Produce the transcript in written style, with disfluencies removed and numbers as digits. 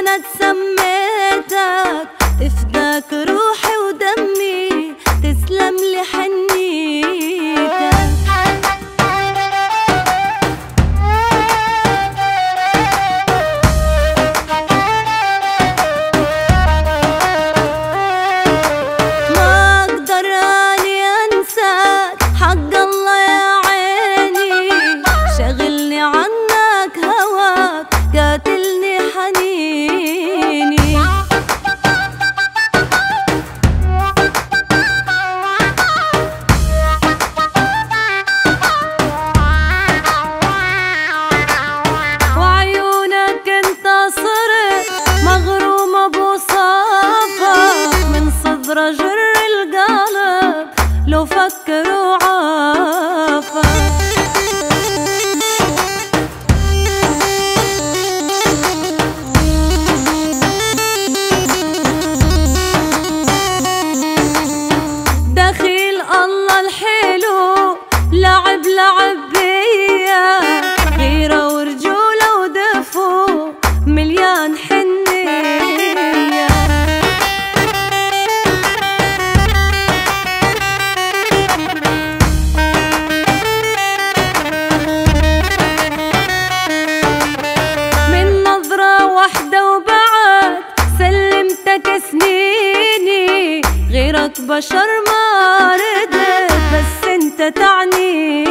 ولد سميتك تفداك روحي ودمي، تسلم لي حنيتك. ما اقدر اني انساك، حق الله يا عيني، شغلني عنك هواك، قاتلني حنيني. وعيونك انت صرت مغرومة بوصافك، من صدر جر القلب لو فكر وعافى. دخيل الله الحلو لعب بيا، غيرة ورجولة ودفو مليان حنية. من نظرة واحدة وبعد سلمتك سنيني، غيرك بشر ما ردت بس انت تعنيني.